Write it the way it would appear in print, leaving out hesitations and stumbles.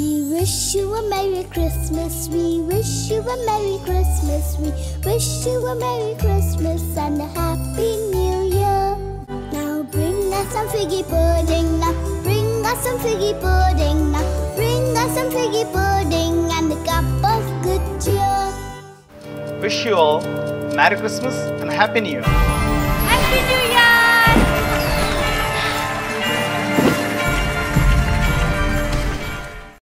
We wish you a Merry Christmas. We wish you a Merry Christmas. We wish you a Merry Christmas and a Happy New Year. Now bring us some figgy pudding. Now bring us some figgy pudding. Now bring us some figgy pudding and a cup of good cheer. Wish you all Merry Christmas and Happy New Year.